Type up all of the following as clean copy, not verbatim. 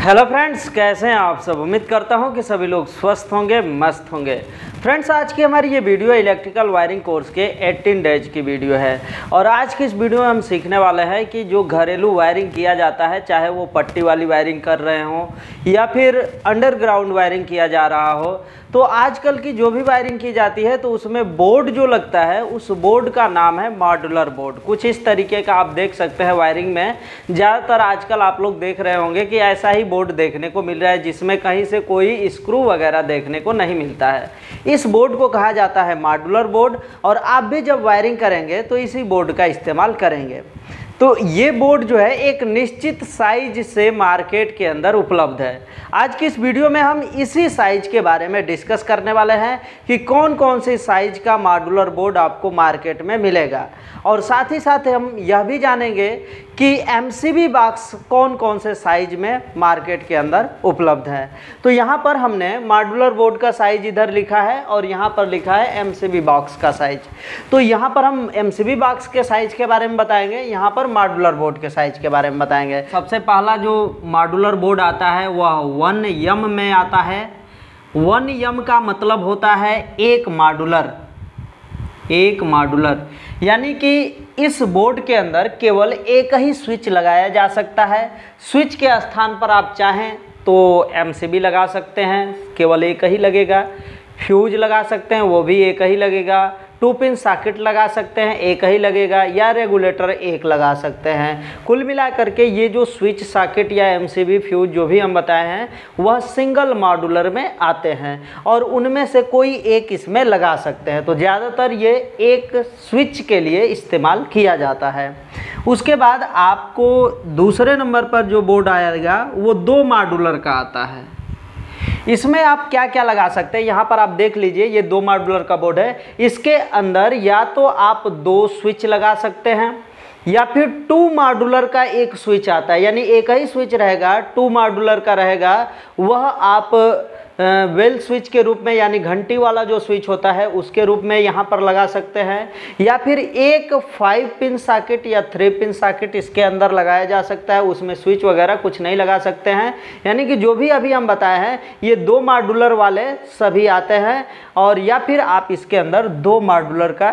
Hello friends, कैसे हैं आप सब। उम्मीद करता हूं कि सभी लोग स्वस्थ होंगे, मस्त होंगे। फ्रेंड्स, आज की हमारी ये वीडियो इलेक्ट्रिकल वायरिंग कोर्स के 18 डेज की वीडियो है और आज की इस वीडियो में हम सीखने वाले हैं कि जो घरेलू वायरिंग किया जाता है, चाहे वो पट्टी वाली वायरिंग कर रहे हों या फिर अंडरग्राउंड वायरिंग किया जा रहा हो, तो आजकल की जो भी वायरिंग की जाती है तो उसमें बोर्ड जो लगता है उस बोर्ड का नाम है मॉड्यूलर बोर्ड। कुछ इस तरीके का आप देख सकते हैं वायरिंग में। ज़्यादातर आजकल आप लोग देख रहे होंगे कि ऐसा ही बोर्ड देखने को मिल रहा है जिसमें कहीं से कोई स्क्रू वगैरह देखने को नहीं मिलता है। इस बोर्ड को कहा जाता है मॉड्यूलर बोर्ड और आप भी जब वायरिंग करेंगे तो इसी बोर्ड का इस्तेमाल करेंगे। तो ये बोर्ड जो है एक निश्चित साइज से मार्केट के अंदर उपलब्ध है। आज की इस वीडियो में हम इसी साइज के बारे में डिस्कस करने वाले हैं कि कौन कौन से साइज का मॉड्यूलर बोर्ड आपको मार्केट में मिलेगा और साथ ही साथ हम यह भी जानेंगे कि एमसीबी बॉक्स कौन कौन से साइज में मार्केट के अंदर उपलब्ध है। तो यहाँ पर हमने मॉड्यूलर बोर्ड का साइज इधर लिखा है और यहाँ पर लिखा है एमसीबी बॉक्स का साइज। तो यहाँ पर हम एमसीबी बॉक्स के साइज के बारे में बताएंगे, यहाँ पर मॉड्यूलर बोर्ड के साइज के बारे में बताएंगे। सबसे पहला जो मॉड्यूलर बोर्ड आता है वह 1 m में आता है। 1 m का मतलब होता है एक मॉड्यूलर, यानी कि इस बोर्ड के अंदर केवल एक ही स्विच लगाया जा सकता है। स्विच के स्थान पर आप चाहें तो एमसीबी लगा सकते हैं, केवल एक ही लगेगा। फ्यूज लगा सकते हैं, वो भी एक ही लगेगा। 2 पिन सॉकेट लगा सकते हैं, एक ही लगेगा, या रेगुलेटर एक लगा सकते हैं। कुल मिलाकर के ये जो स्विच सॉकेट या एमसीबी फ्यूज जो भी हम बताए हैं वह सिंगल मॉड्यूलर में आते हैं और उनमें से कोई एक इसमें लगा सकते हैं। तो ज़्यादातर ये एक स्विच के लिए इस्तेमाल किया जाता है। उसके बाद आपको दूसरे नंबर पर जो बोर्ड आएगा वो 2 मॉड्यूलर का आता है। इसमें आप क्या क्या लगा सकते हैं, यहाँ पर आप देख लीजिए, ये 2 मॉड्यूलर का बोर्ड है। इसके अंदर या तो आप 2 स्विच लगा सकते हैं या फिर 2 मॉड्यूलर का एक स्विच आता है, यानी एक ही स्विच रहेगा, 2 मॉड्यूलर का रहेगा। वह आप वेल स्विच के रूप में, यानी घंटी वाला जो स्विच होता है उसके रूप में यहाँ पर लगा सकते हैं, या फिर एक 5 पिन सॉकेट या 3 पिन सॉकेट इसके अंदर लगाया जा सकता है। उसमें स्विच वगैरह कुछ नहीं लगा सकते हैं, यानी कि जो भी अभी हम बताए हैं ये 2 मॉड्यूलर वाले सभी आते हैं। और या फिर आप इसके अंदर 2 मॉड्यूलर का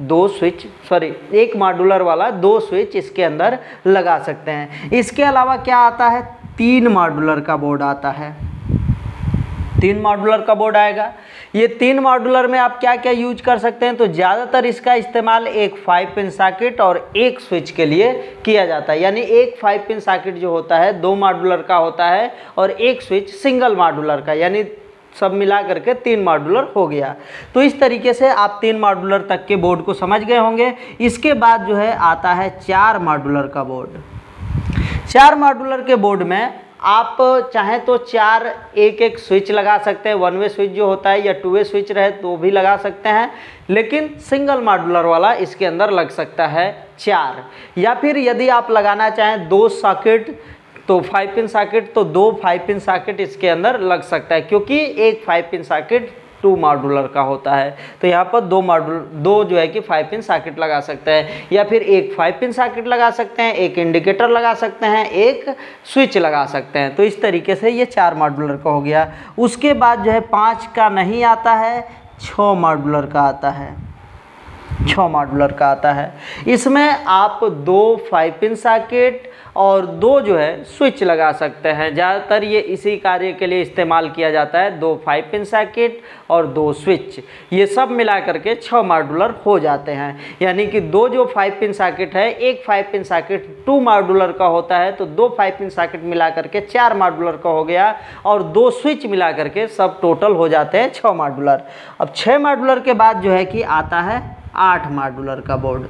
1 मॉड्यूलर वाला 2 स्विच इसके अंदर लगा सकते हैं। इसके अलावा क्या आता है, 3 मॉड्यूलर का बोर्ड आता है। 3 मॉड्यूलर का बोर्ड आएगा। ये 3 मॉड्यूलर में आप क्या क्या यूज कर सकते हैं, तो ज़्यादातर इसका इस्तेमाल एक 5 पिन सॉकेट और एक स्विच के लिए किया जाता है। यानी एक 5 पिन सॉकेट जो होता है 2 मॉड्यूलर का होता है और एक स्विच सिंगल मॉड्यूलर का, यानी सब मिला करके 3 मॉड्यूलर हो गया। तो इस तरीके से आप 3 मॉड्यूलर तक के बोर्ड को समझ गए होंगे। इसके बाद जो है आता है 4 मॉड्यूलर का बोर्ड। 4 मॉड्यूलर के बोर्ड में आप चाहें तो 4 एक स्विच लगा सकते हैं। 1 वे स्विच जो होता है या 2 वे स्विच रहे तो भी लगा सकते हैं, लेकिन सिंगल मॉड्यूलर वाला इसके अंदर लग सकता है 4। या फिर यदि आप लगाना चाहें 2 सॉकेट तो 5 पिन सॉकेट, तो 2 5 पिन सॉकेट इसके अंदर लग सकता है, क्योंकि एक 5 पिन सॉकेट 2 मॉड्यूलर का होता है। तो यहाँ पर 2 जो है कि 5 पिन सॉकेट लगा सकते हैं, या फिर एक 5 पिन सॉकेट लगा सकते हैं, एक इंडिकेटर लगा सकते हैं, एक स्विच लगा सकते हैं। तो इस तरीके से ये 4 मॉड्यूलर का हो गया। उसके बाद जो है 5 का नहीं आता है, 6 मॉड्यूलर का आता है। 6 मॉड्यूलर का आता है। इसमें आप 2 5 पिन सॉकेट और 2 जो है स्विच लगा सकते हैं। ज़्यादातर ये इसी कार्य के लिए इस्तेमाल किया जाता है, 2 5 पिन सॉकेट और 2 स्विच, ये सब मिला करके 6 मॉड्यूलर हो जाते हैं। यानी कि 2 जो 5 पिन सॉकेट है, एक 5 पिन सॉकेट 2 मॉड्यूलर का होता है, तो 2 5 पिन सॉकेट मिला करके 4 मॉड्यूलर का हो गया और 2 स्विच मिला करके सब टोटल हो जाते हैं 6 मॉड्यूलर। अब 6 मॉड्यूलर के बाद जो है कि आता है 8 मॉड्यूलर का बोर्ड।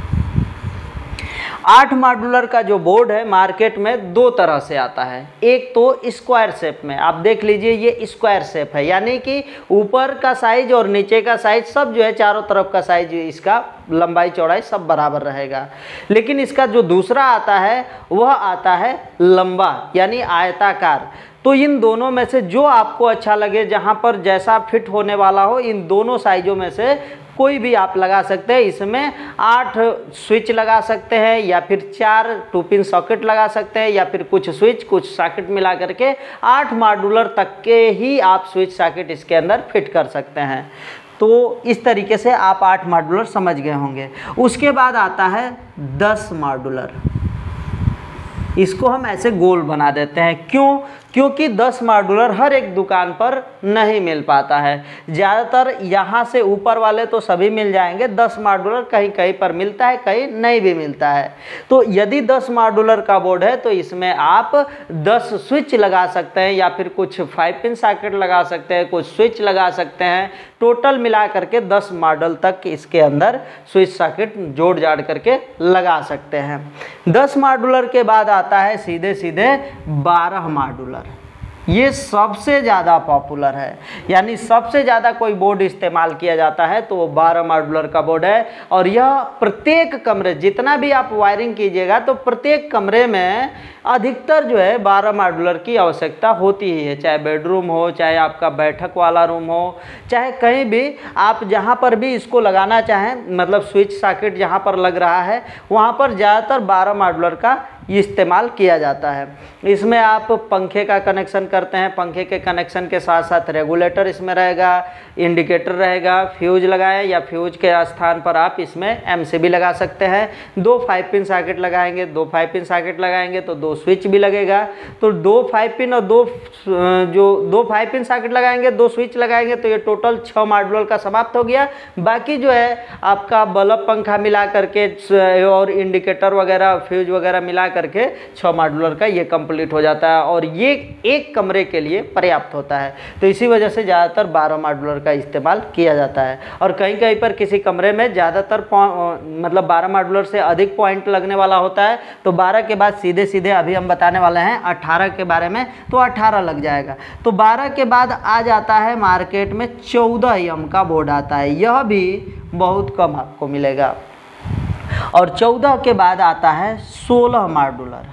8 मॉड्यूलर का जो बोर्ड है मार्केट में 2 तरह से आता है। एक तो स्क्वायर शेप में, आप देख लीजिए ये स्क्वायर शेप है, यानी कि ऊपर का साइज और नीचे का साइज सब जो है चारों तरफ का साइज, इसका लंबाई चौड़ाई सब बराबर रहेगा। लेकिन इसका जो दूसरा आता है वह आता है लंबा, यानी आयताकार। तो इन दोनों में से जो आपको अच्छा लगे, जहाँ पर जैसा फिट होने वाला हो, इन दोनों साइजों में से कोई भी आप लगा सकते हैं। इसमें 8 स्विच लगा सकते हैं या फिर 4 2 पिन सॉकेट लगा सकते हैं या फिर कुछ स्विच कुछ सॉकेट मिला करके 8 मॉड्यूलर तक के ही आप स्विच सॉकेट इसके अंदर फिट कर सकते हैं। तो इस तरीके से आप 8 मॉड्यूलर समझ गए होंगे। उसके बाद आता है 10 मॉड्यूलर। इसको हम ऐसे गोल बना देते हैं, क्यों? क्योंकि 10 मॉड्यूलर हर एक दुकान पर नहीं मिल पाता है। ज़्यादातर यहाँ से ऊपर वाले तो सभी मिल जाएंगे, 10 मॉड्यूलर कहीं कहीं पर मिलता है, कहीं नहीं भी मिलता है। तो यदि 10 मॉड्यूलर का बोर्ड है तो इसमें आप 10 स्विच लगा सकते हैं या फिर कुछ 5 पिन सॉकेट लगा सकते हैं, कुछ स्विच लगा सकते हैं। टोटल मिला करके 10 मॉडल तक इसके अंदर स्विच सॉकेट जोड़ जाड़ करके लगा सकते हैं। 10 मॉड्यूलर के बाद आता है सीधे सीधे 12 मॉड्यूलर। ये सबसे ज़्यादा पॉपुलर है, यानी सबसे ज़्यादा कोई बोर्ड इस्तेमाल किया जाता है तो वो 12 मॉड्यूलर का बोर्ड है। और यह प्रत्येक कमरे, जितना भी आप वायरिंग कीजिएगा तो प्रत्येक कमरे में अधिकतर जो है 12 मॉड्यूलर की आवश्यकता होती ही है। चाहे बेडरूम हो, चाहे आपका बैठक वाला रूम हो, चाहे कहीं भी आप जहाँ पर भी इसको लगाना चाहें, मतलब स्विच सॉकेट जहाँ पर लग रहा है वहाँ पर ज़्यादातर 12 मॉड्यूलर का इस्तेमाल किया जाता है। इसमें आप पंखे का कनेक्शन करते हैं, पंखे के कनेक्शन के साथ साथ रेगुलेटर इसमें रहेगा, इंडिकेटर रहेगा, फ्यूज लगाएं या फ्यूज के स्थान पर आप इसमें एमसीबी लगा सकते हैं। 2 5 पिन सॉकेट लगाएंगे, 2 5 पिन सॉकेट लगाएंगे तो 2 स्विच भी लगेगा। तो 2 5 पिन और 2 5 पिन सॉकेट लगाएंगे, 2 स्विच लगाएंगे तो ये टोटल 6 मॉड्यूलर का समाप्त हो गया। बाकी जो है आपका बल्ब पंखा मिला करके और इंडिकेटर वगैरह फ्यूज वगैरह मिला करके 6 मॉड्यूलर का ये कंप्लीट हो जाता है और ये एक कमरे के लिए पर्याप्त होता है। तो इसी वजह से ज़्यादातर 12 मॉड्यूलर का इस्तेमाल किया जाता है। और कहीं कहीं पर किसी कमरे में ज़्यादातर मतलब 12 मॉड्यूलर से अधिक पॉइंट लगने वाला होता है तो 12 के बाद सीधे सीधे अभी हम बताने वाले हैं 18 के बारे में, तो 18 लग जाएगा। तो 12 के बाद आ जाता है मार्केट में 14 एम का बोर्ड आता है, यह भी बहुत कम आपको मिलेगा। और 14 के बाद आता है 16 मॉड्यूलर।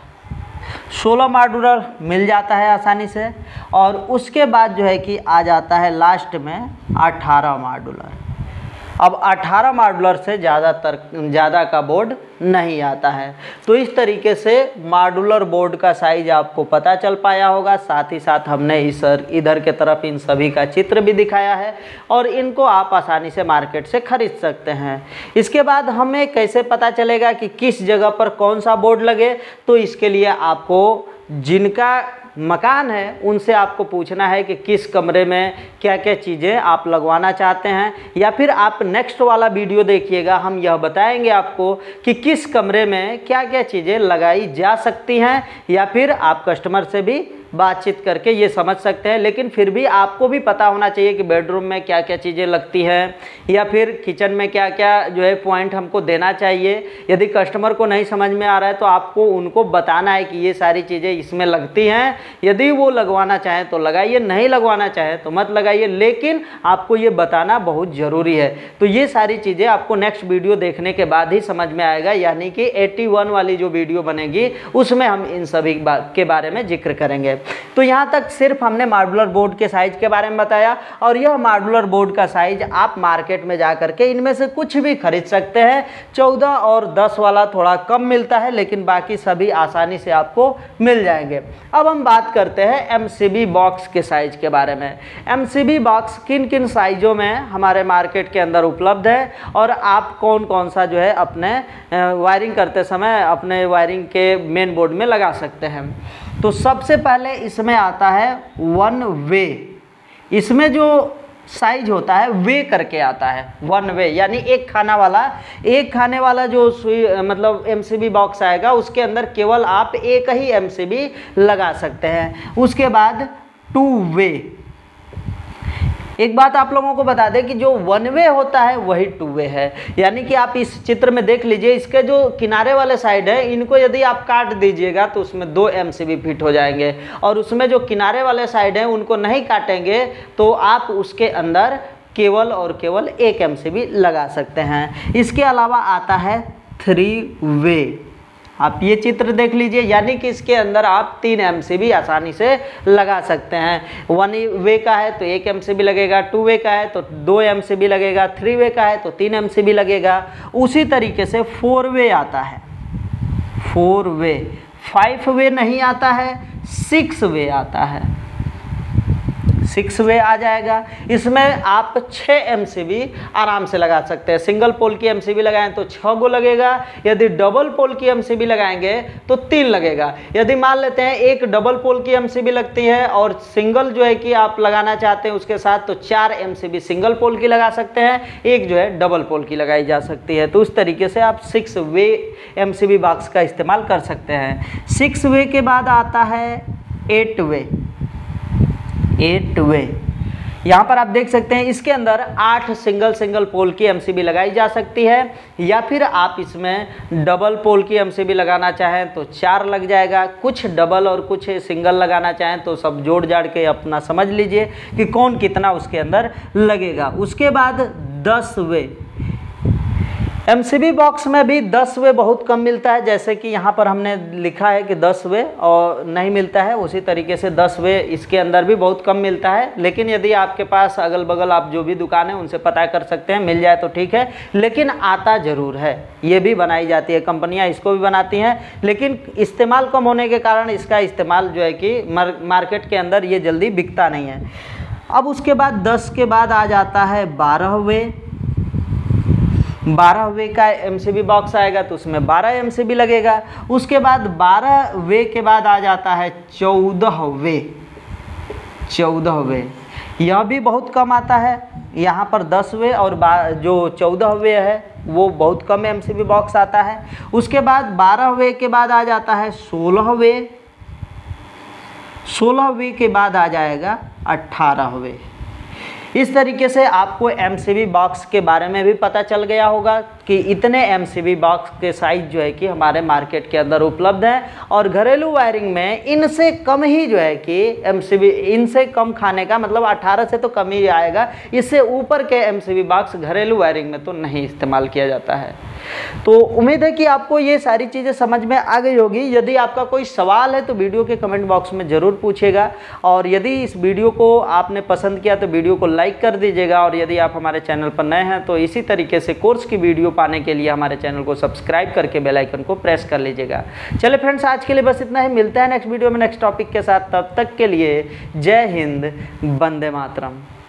16 मॉड्यूलर मिल जाता है आसानी से। और उसके बाद जो है कि आ जाता है लास्ट में 18 मॉड्यूलर। अब 18 मॉड्यूलर से ज़्यादा का बोर्ड नहीं आता है। तो इस तरीके से मॉड्यूलर बोर्ड का साइज आपको पता चल पाया होगा। साथ ही साथ हमने इधर के तरफ इन सभी का चित्र भी दिखाया है और इनको आप आसानी से मार्केट से खरीद सकते हैं। इसके बाद हमें कैसे पता चलेगा कि किस जगह पर कौन सा बोर्ड लगे, तो इसके लिए आपको जिनका मकान है उनसे आपको पूछना है कि किस कमरे में क्या क्या चीज़ें आप लगवाना चाहते हैं, या फिर आप नेक्स्ट वाला वीडियो देखिएगा, हम यह बताएंगे आपको कि किस कमरे में क्या क्या चीज़ें लगाई जा सकती हैं, या फिर आप कस्टमर से भी बातचीत करके ये समझ सकते हैं। लेकिन फिर भी आपको भी पता होना चाहिए कि बेडरूम में क्या क्या चीज़ें लगती हैं या फिर किचन में क्या क्या जो है पॉइंट हमको देना चाहिए। यदि कस्टमर को नहीं समझ में आ रहा है तो आपको उनको बताना है कि ये सारी चीज़ें इसमें लगती हैं। यदि वो लगवाना चाहें तो लगाइए, नहीं लगवाना चाहें तो मत लगाइए, लेकिन आपको ये बताना बहुत ज़रूरी है। तो ये सारी चीज़ें आपको नेक्स्ट वीडियो देखने के बाद ही समझ में आएगा, यानी कि 81 वाली जो वीडियो बनेगी उसमें हम इन सभी के बारे में जिक्र करेंगे। तो यहाँ तक सिर्फ हमने मॉड्यूलर बोर्ड के साइज के बारे में बताया, और यह मॉड्यूलर बोर्ड का साइज आप मार्केट में जा करके इनमें से कुछ भी खरीद सकते हैं। 14 और 10 वाला थोड़ा कम मिलता है, लेकिन बाकी सभी आसानी से आपको मिल जाएंगे। अब हम बात करते हैं एमसीबी बॉक्स के साइज के बारे में। एमसीबी बॉक्स किन किन साइजों में हमारे मार्केट के अंदर उपलब्ध है और आप कौन कौन सा जो है अपने वायरिंग करते समय अपने वायरिंग के मेन बोर्ड में लगा सकते हैं। तो सबसे पहले इसमें आता है 1 वे। इसमें जो साइज होता है वे करके आता है, 1 वे, यानी एक खाने वाला जो मतलब एमसीबी बॉक्स आएगा उसके अंदर केवल आप एक ही एमसीबी लगा सकते हैं। उसके बाद 2 वे। एक बात आप लोगों को बता दें कि जो 1 वे होता है वही 2 वे है, यानी कि आप इस चित्र में देख लीजिए, इसके जो किनारे वाले साइड है इनको यदि आप काट दीजिएगा तो उसमें 2 एमसीबी फिट हो जाएंगे, और उसमें जो किनारे वाले साइड हैं उनको नहीं काटेंगे तो आप उसके अंदर केवल और केवल 1 एमसीबी लगा सकते हैं। इसके अलावा आता है 3 वे। आप ये चित्र देख लीजिए, यानी कि इसके अंदर आप 3 MCB आसानी से लगा सकते हैं। 1 वे का है तो 1 MCB लगेगा, 2 वे का है तो 2 MCB लगेगा, 3 वे का है तो 3 MCB लगेगा। उसी तरीके से 4 वे आता है, 4 वे, 5 वे नहीं आता है, 6 वे आता है, 6 वे आ जाएगा। इसमें आप 6 MCB आराम से लगा सकते हैं। सिंगल पोल की MCB लगाएं तो 6 गो लगेगा, यदि डबल पोल की MCB लगाएंगे तो 3 लगेगा। यदि मान लेते हैं एक डबल पोल की MCB लगती है और सिंगल जो है कि आप लगाना चाहते हैं उसके साथ, तो 4 MCB सिंगल पोल की लगा सकते हैं, एक जो है डबल पोल की लगाई जा सकती है। तो उस तरीके से आप 6 वे MCB बॉक्स का इस्तेमाल कर सकते हैं। 6 वे के बाद आता है 8 वे, 8 वे। यहाँ पर आप देख सकते हैं इसके अंदर 8 सिंगल पोल की MCB लगाई जा सकती है, या फिर आप इसमें डबल पोल की MCB लगाना चाहें तो 4 लग जाएगा। कुछ डबल और कुछ सिंगल लगाना चाहें तो सब जोड़ जाड़ के अपना समझ लीजिए कि कौन कितना उसके अंदर लगेगा। उसके बाद 10 वे। MCB बॉक्स में भी 10 वे बहुत कम मिलता है, जैसे कि यहाँ पर हमने लिखा है कि 10 वे और नहीं मिलता है, उसी तरीके से 10 वे इसके अंदर भी बहुत कम मिलता है। लेकिन यदि आपके पास अगल बगल आप जो भी दुकान है उनसे पता कर सकते हैं, मिल जाए तो ठीक है, लेकिन आता ज़रूर है। ये भी बनाई जाती है, कंपनियाँ इसको भी बनाती हैं, लेकिन इस्तेमाल कम होने के कारण इसका इस्तेमाल जो है कि मार्केट के अंदर ये जल्दी बिकता नहीं है। अब उसके बाद 10 के बाद आ जाता है 12 वे। 12 वे का MCB बॉक्स आएगा तो उसमें 12 MCB लगेगा। उसके बाद 12 वे के बाद आ जाता है 14 वे, 14 वे। यह भी बहुत कम आता है। यहाँ पर 10 वे और जो 14 वे है वो बहुत कम MCB बॉक्स आता है। उसके बाद 12 वे के बाद आ जाता है 16 वे, 16 वे के बाद आ जाएगा 18 वे। इस तरीके से आपको MCB बॉक्स के बारे में भी पता चल गया होगा कि इतने MCB बॉक्स के साइज जो है कि हमारे मार्केट के अंदर उपलब्ध हैं, और घरेलू वायरिंग में इनसे कम ही जो है कि MCB, इनसे कम खाने का मतलब 18 से तो कम ही आएगा। इससे ऊपर के MCB बॉक्स घरेलू वायरिंग में तो नहीं इस्तेमाल किया जाता है। तो उम्मीद है कि आपको ये सारी चीज़ें समझ में आ गई होगी। यदि आपका कोई सवाल है तो वीडियो के कमेंट बॉक्स में ज़रूर पूछिएगा, और यदि इस वीडियो को आपने पसंद किया तो वीडियो को लाइक कर दीजिएगा, और यदि आप हमारे चैनल पर नए हैं तो इसी तरीके से कोर्स की वीडियो पाने के लिए हमारे चैनल को सब्सक्राइब करके बेल आइकन को प्रेस कर लीजिएगा। चलिए फ्रेंड्स, आज के लिए बस इतना ही। मिलता है नेक्स्ट वीडियो में नेक्स्ट टॉपिक के साथ। तब तक के लिए जय हिंद, वंदे मातरम।